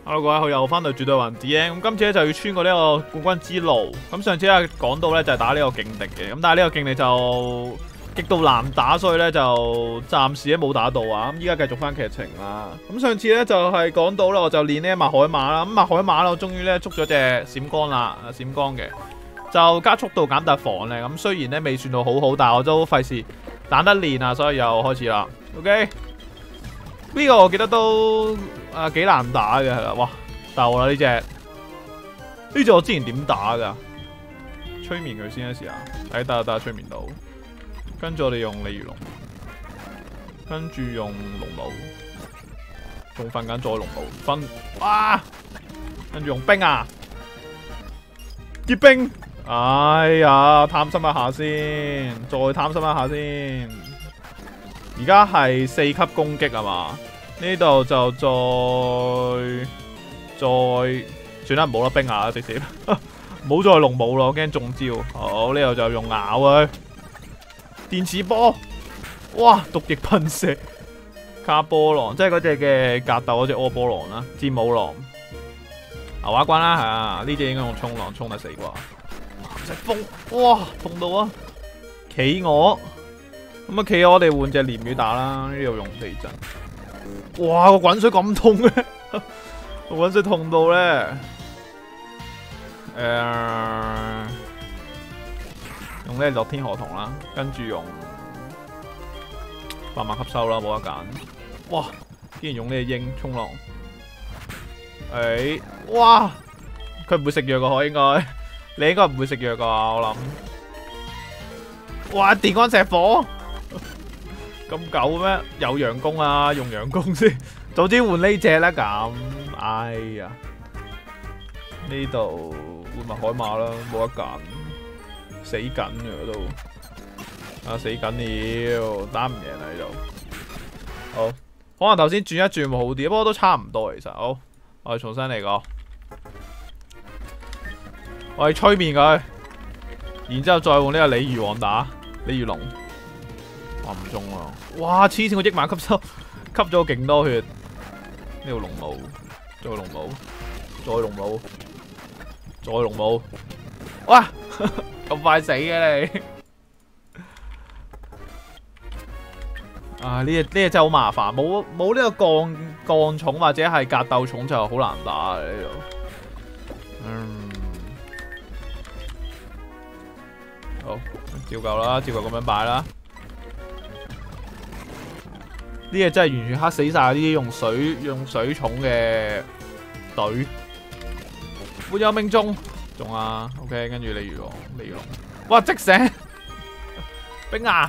Hello 各位好，又翻到絕對雲 D N， 咁今次咧就要穿過呢個冠軍之路。咁上次咧講到咧就係打呢個勁敵嘅，咁但係呢個勁敵就極度難打，所以咧就暫時咧冇打到啊。咁依家繼續翻劇情啦。咁上次咧就係講到啦，我就練呢麥海馬啦。咁麥海馬啦，我終於咧捉咗隻閃光啦，閃光嘅就加速度減特防咧。咁雖然咧未算到好好，但係我都費事懶得練啊，所以又開始啦。OK。呢個我記得都幾難打嘅係啦，哇鬥啦呢隻我之前點打噶？催眠佢先一試下，得催眠到，跟住我哋用鯉魚龍，跟住用龍弩，仲瞓緊再龍弩分，哇！跟住用冰啊，結冰，哎呀貪心一下先，再貪心一下先。而家係4級攻擊啊嘛，呢度就再算啦，唔好啦，冰牙啦直接，唔好再龍武咯，我驚中招。好，呢度就用咬佢，電磁波，哇，毒液噴射，卡波狼，即係嗰隻嘅格鬥嗰隻柯波狼啦，戰舞狼，牛蛙關啦，係啊，呢隻應該用衝浪衝得死啩，藍色風，哇，痛到啊，企鵝。咁啊，企鵝我哋換隻鯰魚打啦，呢度用地震。哇，個滾水咁痛嘅，個滾水痛到咧，用呢落天河童啦，跟住用8萬吸收啦，冇得揀。哇，竟然用呢隻鷹衝浪，哇，佢唔會食藥噶，應該，你應該唔會食藥噶，我諗。哇，電光石火！咁狗咩？有陽弓啊，用陽弓先。早知換呢隻啦咁。哎呀，呢度換埋海馬啦，冇得揀，死緊嘅都。啊，死緊了，打唔贏啦呢度。好，可能頭先轉一轉會好啲，不過都差唔多其實。好，我哋重新嚟過。我哋催眠佢，然之後再換呢個鯉魚王打鯉魚龍。哇唔中啊！哇黐線，我億萬吸收，吸咗勁多血。呢個龍弩，再龍弩，再龍弩，再龍弩。哇！咁快死嘅你！啊呢隻真係好麻煩，冇呢個鋼蟲或者係格鬥蟲就好難打啊呢度。好，照舊啦，照舊咁樣擺啦。呢嘢真係完全黑死晒啲用水蟲嘅隊，會有命中啊 ！OK， 跟住鯉魚龍，哇即醒，冰牙，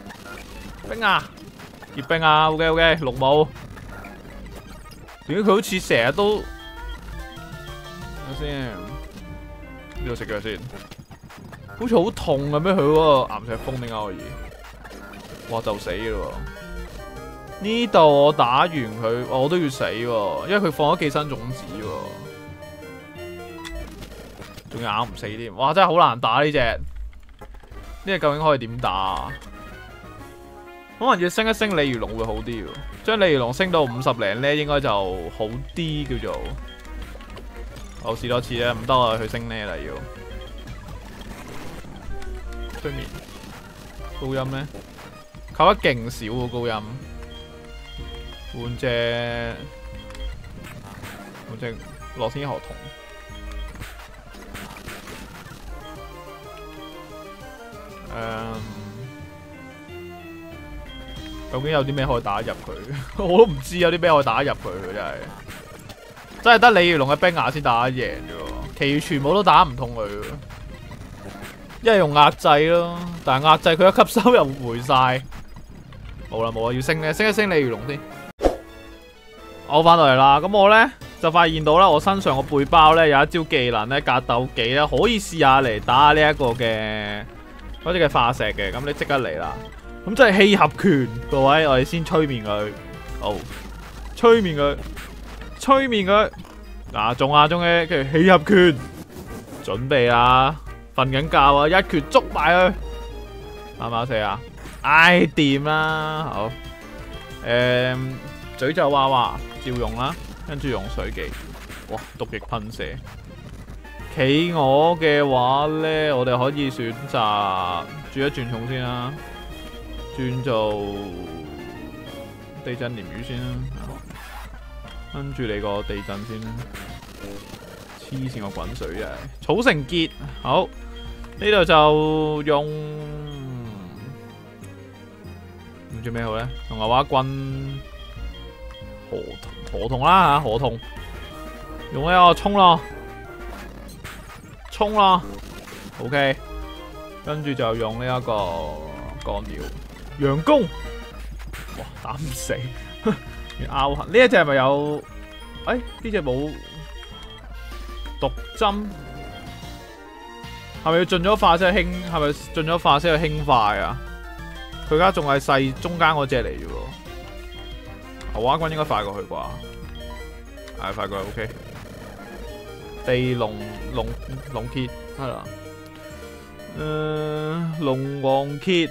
結冰啊 ！OK， 龍武，點解佢好似成日都？睇先，呢度食藥先，好似好痛咁咩？佢嗰個岩石風點解可以？哇就死咯！呢度我打完佢，我都要死喎，因為佢放咗寄生種子喎，仲要咬唔死添。哇，真係好難打呢隻。呢隻究竟可以點打？可能要升一升鯉魚龍會好啲喎，將鯉魚龍升到50零咧，應該就好啲叫做。我試多次啦，唔得啊，去升呢啦要。催眠高音咧，扣得勁少喎高音。換隻落天河童，究竟有啲咩可以打入佢？我都唔知有啲咩可以打入佢，真係得鯉魚龍嘅冰牙先打得贏啫，其餘全部都打唔通佢。一係用壓制咯，但係壓制佢一吸收又回晒。冇啦，要升咧，升一升鯉魚龍先。我翻到嚟啦，咁我咧就發現到啦，我身上個背包咧有一招技能咧，格鬥技咧可以試下嚟打呢一個嘅嗰隻嘅化石嘅，咁你即刻嚟啦。咁即係氣合拳，各位，我哋先催眠佢，好，催眠佢，嗱中嘅，跟住氣合拳，準備啦，瞓緊覺啊，一拳捉埋佢，啱唔啱死啊？唉，掂啦，好，詛咒娃娃照用啦，跟住用水技， 哇，毒液噴射。企鵝嘅話咧，我哋可以選擇轉一轉重先啦，轉做地震鯰魚先啦。跟住你個地震先啦。黐線個滾水啊！草繩結好，呢度就用唔知咩好咧，用牛蛙棍河童啦嚇，河童用呢個衝咯。衝啦 ，OK， 跟住就用呢一個幹鳥佯攻，哇打唔死，拗痕呢一隻係咪有？誒呢隻冇毒針，係咪要進咗化先去輕？係咪進咗化先去輕快啊？佢而家仲係細中間嗰隻嚟嘅喎，牛蛙君應該快過去啩？係快過去 OK。地龍蠍係啦，龍王蠍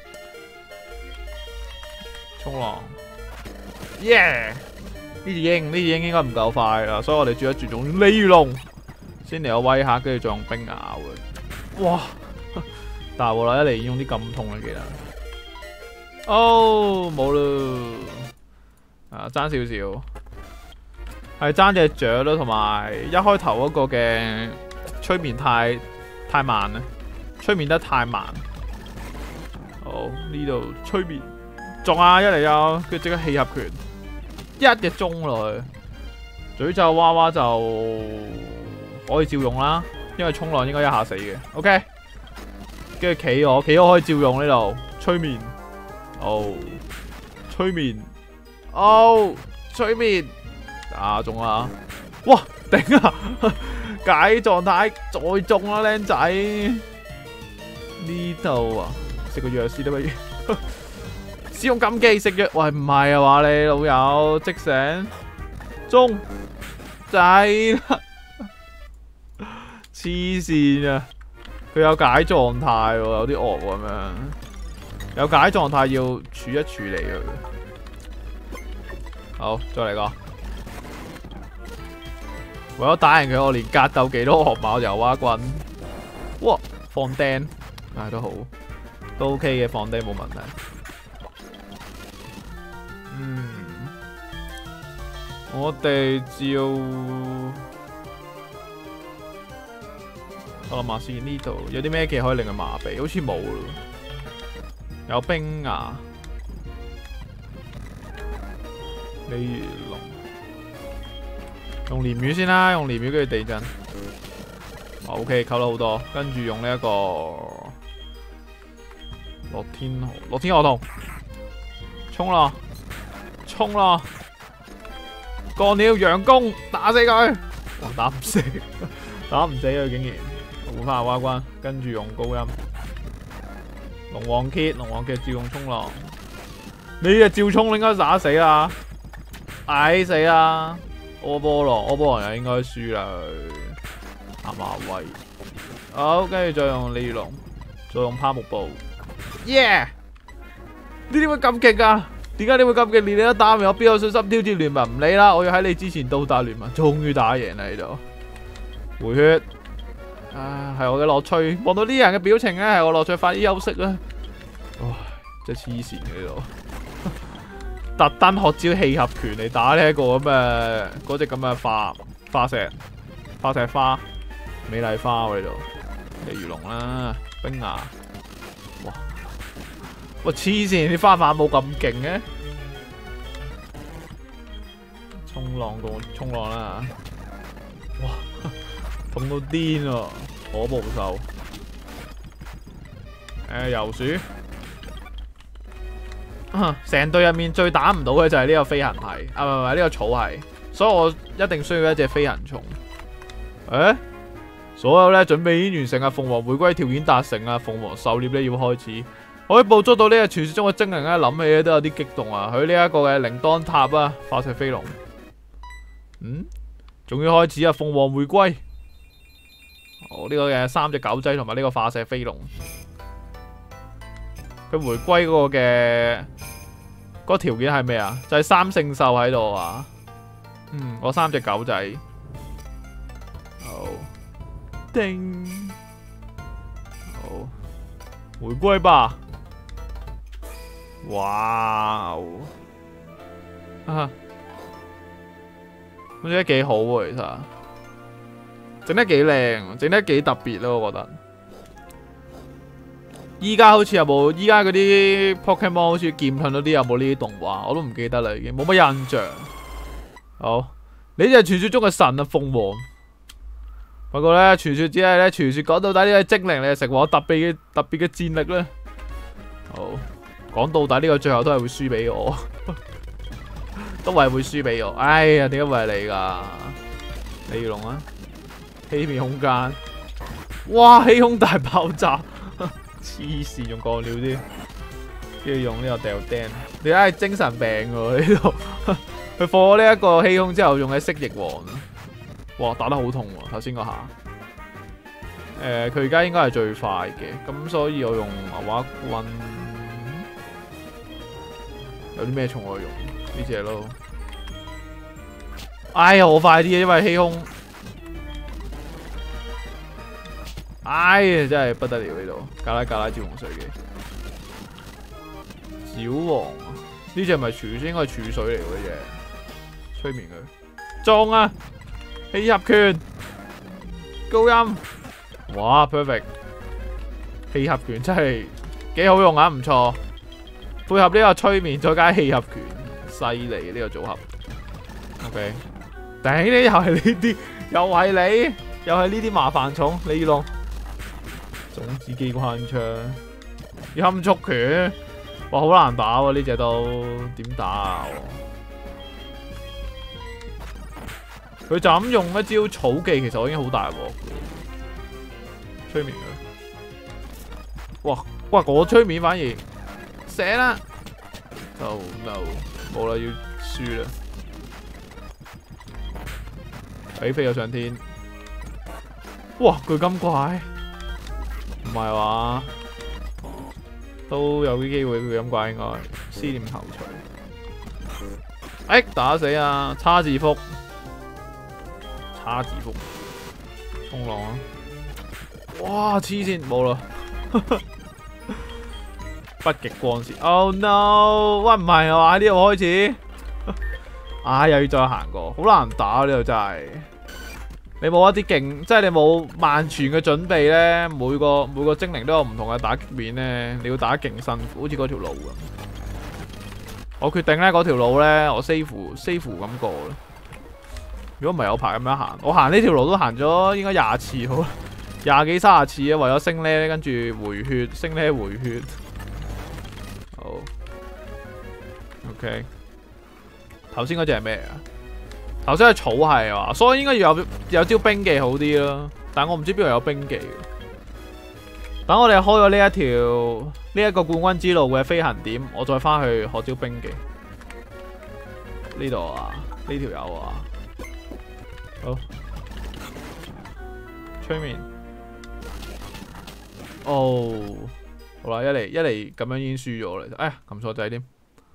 衝浪，耶！呢隻鷹應該唔夠快啦，所以我哋轉一轉用鯉魚龍先嚟個威嚇，跟住再用冰咬嘅。哇！大鑊啦，一嚟已經用啲咁痛嘅技能。哦，冇啦，啊爭少少。係爭隻雀咯，同埋一開頭嗰個嘅催眠太慢啦，催眠得太慢。好，呢度催眠撞啊，一嚟啊，跟住即刻氣合拳，一隻鐘落去，詛咒娃娃就可以照用啦，因為衝浪應該一下死嘅。OK， 跟住企鵝可以照用呢度催眠，催眠，催眠。打中啦！哇，頂啊！解狀態再中啦，靚仔！呢度啊，食個藥先得不如？使用禁忌食藥，喂唔係啊話你老友即醒中仔啦！黐線啊！佢有解狀態喎，有啲惡咁樣。有解狀態要處一處理佢。好，再嚟個。為咗打贏佢，我連格鬥技都學埋油蛙棍。哇！放釘，都好，都 OK 嘅，放釘冇問題。我哋照，我諗下先，呢度有啲咩技可以令佢麻痹？好似冇咯。有冰牙，鯉魚龍。用鯰魚先啦，用鯰魚跟住地震。OK， 扣咗好多，跟住用呢一個落天河童，衝咯，幹鳥佯攻，打死佢！哇，打唔死，打唔死佢竟然，換翻牛蛙君，跟住用高音，龍王蠍照用衝浪，你隻照衝應該打死啦，矮死啦！柯波羅又應該輸啦，阿馬威。好，跟住再用鯉魚龍，再用趴木步。耶！你點會咁勁啊？點解你會咁勁？連你都打唔贏，我邊有信心挑戰聯盟？唔理啦，我要喺你之前到達聯盟。終於打贏啦呢度，回血。啊，係我嘅樂趣。望到呢啲人嘅表情咧，係我樂趣。快啲休息啦。哇，真係黐線嘅呢度。特登學招氣合拳嚟打呢一個咁嘅嗰隻咁嘅化石花美麗花喎呢度，鯉魚龍啦，冰牙，哇黐線啲花瓣冇咁勁嘅，衝浪啦，哇痛到癲喎，火暴獸，游鼠。成隊入面最打唔到嘅就係呢個飛行系，唔係呢個草系，所以我一定需要一隻飛行蟲。所有咧準備已經完成啊，鳳凰回歸條件達成啊，鳳凰狩獵咧要開始，可以捕捉到呢個傳說中嘅精靈咧，諗起咧都有啲激動啊！佢呢一個嘅鈴鐺塔啊，化石飛龍，仲要開始啊，鳳凰回歸，呢個嘅3隻狗仔同埋呢個化石飛龍。佢回歸嗰個嘅嗰個條件係咩啊？就係3聖獸喺度啊！嗰3隻狗仔定。好，回歸吧。哇！啊，咁整得幾好喎，其實整得幾靚，整得幾特別咯，我覺得。依家好似有冇？依家嗰啲 Pokemon 好似劍盾嗰啲有冇呢啲動畫？我都唔記得啦，已經冇乜印象。好，你就係傳說中嘅神啊，鳳凰。不過咧，傳說只係咧，傳說講到底呢個精靈咧，成為我特別嘅戰力咧。好，講到底呢個最後都係會輸俾我，都係會輸俾我。哎呀，點解會係你㗎？李龍啊，欺騙空間。哇，氣空大爆炸！黐線，用鋼料啲，要用呢個掉釘。你睇係精神病喎呢度。佢放咗呢一個氣空之後，用喺蜥蜴王。哇，打得好痛喎！頭先嗰下。佢而家應該係最快嘅，咁所以我用牛蛙棍。有啲咩蟲我用呢隻咯。哎呀，我快啲，因為氣空。哎呀，真係不得了呢度，格拉召喚水嘅小王呢隻咪儲水，應該係儲水嚟嘅啫。催眠佢中啊！氣合拳高音，哇 perfect！ 氣合拳真係幾好用啊，唔錯。配合呢個催眠再加氣合拳，犀利呢個組合。OK， 頂你又係呢啲，又係你，又係呢啲麻煩蟲，李宇龍。種子機關槍，要冚足拳，哇好難打喎呢隻都，點打啊？佢就咁用一招草技，其實我已經好大鑊。催眠佢，哇哇我催眠反而醒啦，Oh no， 冇啦要輸啦，飛咗上天，哇巨金怪。唔係話都有啲機會，佢咁怪應該思念頭錘。哎，打死啊！叉字福，衝浪啊！哇，黐線冇啦！北極光線 ，Oh no！ 喂，唔係啊嘛？呢度開始，啊又要再行過，好難打呢度真係。你冇一啲勁，即係你冇萬全嘅準備咧，每個精靈都有唔同嘅打擊面咧，你要打得勁辛苦，好似嗰條路咁。我決定咧嗰條路咧，我 save 咁過啦。如果唔係有排咁樣行，我行呢條路都行咗應該20次好啦，20幾30次啊，為咗升呢，跟住回血，升呢回血。好 ，OK。頭先嗰隻係咩啊？頭先係草係啊，所以應該要有招冰技好啲咯。但我唔知邊度有冰技。等我哋開咗呢一個冠軍之路嘅飛行點，我再翻去學招冰技。呢度啊，呢條友啊，好催眠。哦，好啦，一嚟咁樣已經輸咗啦。哎呀，撳錯掣添。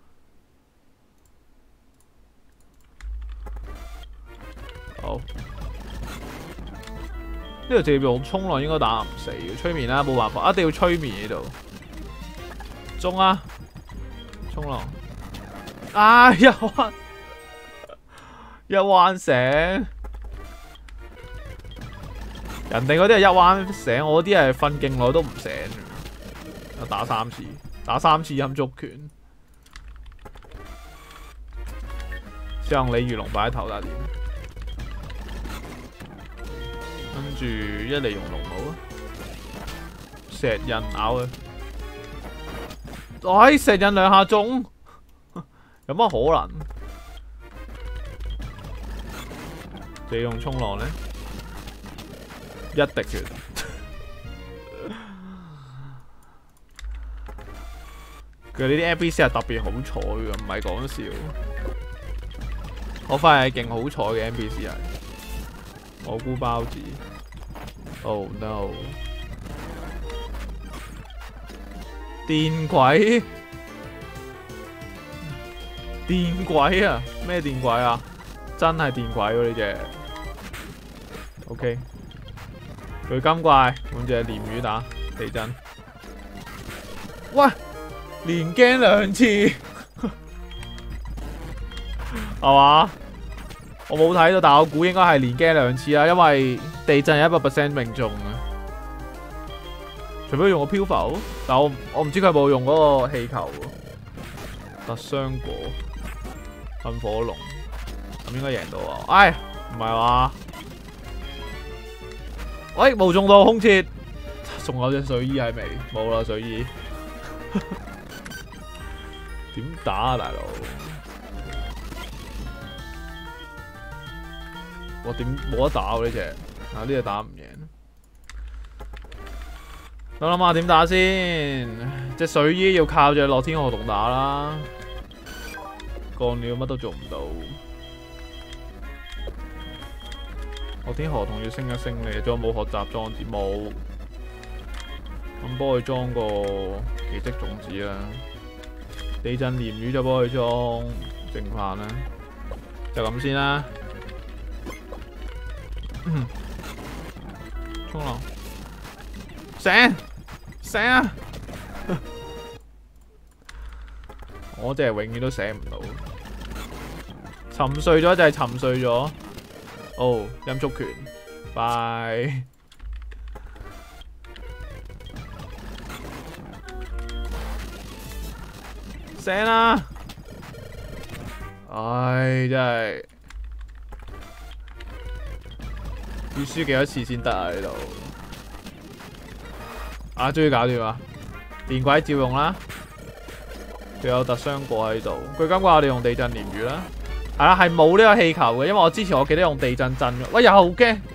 好，呢度直接用衝浪應該打唔死嘅，催眠啦，冇辦法，一定要催眠呢度。中啊，衝浪，啊一彎醒，人哋嗰啲係一彎醒，我啲係瞓勁耐都唔醒。我打3次，陰燭拳，希望李如龍擺喺頭打點。跟住一嚟用龍腦啊，石印咬佢，哎石印2下中，有乜可能？你用衝浪咧，一滴血，佢呢啲 NPC 係特別好彩嘅，唔係講笑。我發現係勁好彩嘅 NPC 係。蘑菇包子 ，Oh no！ 電鬼啊！咩電鬼啊？真係電鬼喎呢隻。OK， 巨金怪，換隻鯰魚打地震。喂，連驚2次，係嘛？我冇睇到，但我估應該係連驚2次啦，因為地震係100% 命中啊。除非用個漂浮，但我唔知佢有冇用嗰個氣球喎。特傷果、噴火龍，咁應該贏到啊！唉，唔係話，喂，冇中到空切，仲有隻水衣係未？冇啦，水衣。點打啊，大佬？我點冇得打喎呢隻？啊，呢隻打唔贏。我諗下點打先？隻水衣要靠隻樂天河童打啦，幹鳥乜都做唔到。樂天河童要升一升你，仲有冇學習裝置？冇。咁幫佢裝個奇蹟種子啦。地震鯰魚就幫佢裝淨飯啦，就咁先啦。衝浪醒啊！我真係永遠都醒唔到，沉睡咗就係沉睡咗。哦，音速拳，拜。醒啦！唉，真係要輸幾多次先得啊？呢度啊，終於搞掂啦！電鬼照用啦，仲有特傷過喺度。巨金怪我哋用地震鯰魚啦，係啦，係冇呢個氣球嘅，因為我之前我記得用地震震嘅。喂，又驚！呢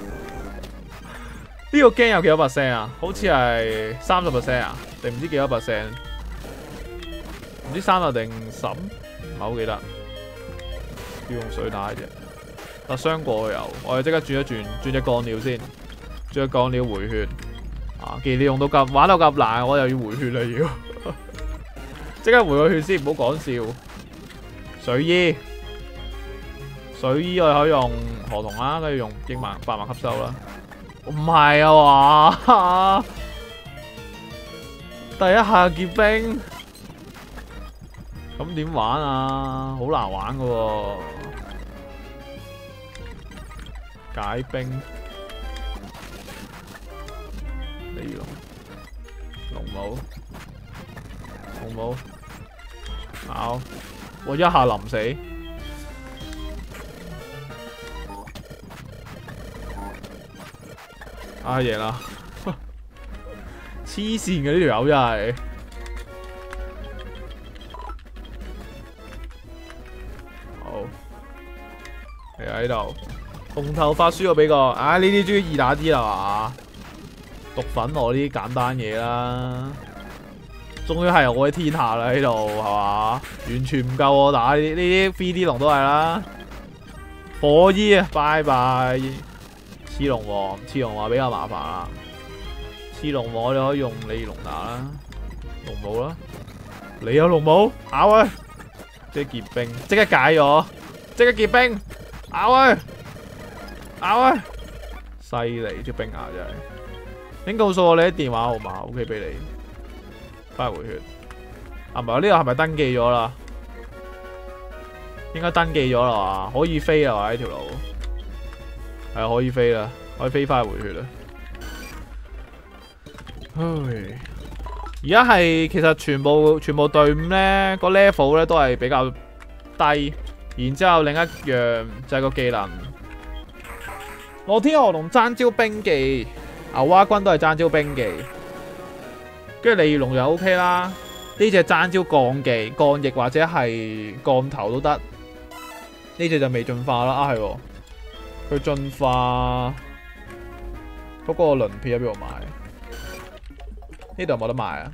個驚有幾多%啊？好似係30%啊？定唔知幾多%？唔知30定10，唔係好記得。要用水打嘅啫。特傷過又，我哋即刻轉一轉，轉隻鋼鳥先，轉隻鋼鳥回血。啊！既然你用到咁玩到咁難，我又要回血啦要，即刻回個血先，唔好講笑。水衣我哋可以用河童啦，跟住用8萬吸收啦。唔係啊嘛，第一下結冰，咁點玩啊？好難玩噶喎，解冰。龍母咬，我一下淋死，贏啦！黐線嘅呢條友真係，好，你喺度，紅頭髮輸咗俾個，呢啲終於易打啲啦嘛。毒粉我呢啲簡單嘢啦，終於係我嘅天下啦呢度係嘛，完全唔夠我打呢啲 3D 龍都係啦。火衣啊，拜拜！刺龍王比較麻煩啦，刺龍王我哋可以用利龍打啦，龍母啦，你有龍母咬佢，即係結冰，即刻解咗，即刻結冰，咬佢，犀利條冰牙真係。請告訴我你啲電話號碼 ，OK 俾你，翻回血。啊唔係，呢個係咪登記咗啦？應該登記咗啦嘛，可以飛啦嘛呢條路，係可以飛啦，可以飛翻回血啦。唉，而家係其實全部隊伍咧個 level 咧都係比較低，然之後另一樣就係個技能，樂天河童爭招冰技。牛蛙軍都係爭招冰技，跟住利龍又 OK 啦。呢隻爭招鋼技、鋼翼或者係鋼頭都得。呢隻就未進化啦，啊係喎，佢進化嗰個輪片喺邊度買？呢度有冇得賣啊？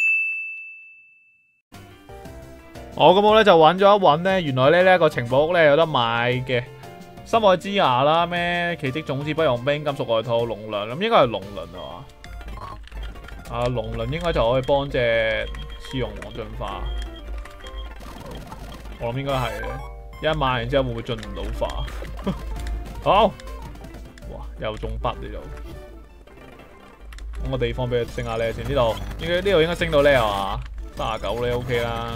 咁我咧就揾咗一揾咧，原來呢一個情報屋咧有得買嘅。深海之牙啦，咩奇蹟種子不用兵、金屬外套、龍輪，咁應該係龍輪啊嘛？龍輪應該就可以幫隻雌龍王進化，我諗應該係嘅。一買完之後會唔會進唔到化？好，哇，又中筆呢度。 搵個地方俾佢升下 level 先。呢度應該升到 level 啊，39 咧 OK 啦。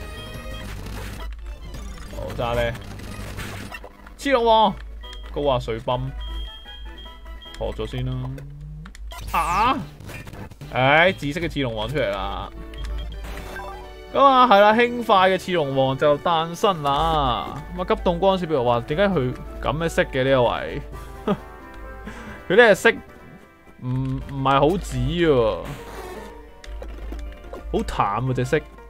好揸咧，黐龍王高壓水泵學咗先啦。啊！唉，紫色嘅刺龍王出嚟啦。咁啊，係啦，輕快嘅刺龍王就誕生啦。咁啊，急凍光線譬如話，點解佢咁嘅色嘅呢個位？佢呢個色唔係好紫喎，好淡喎隻色。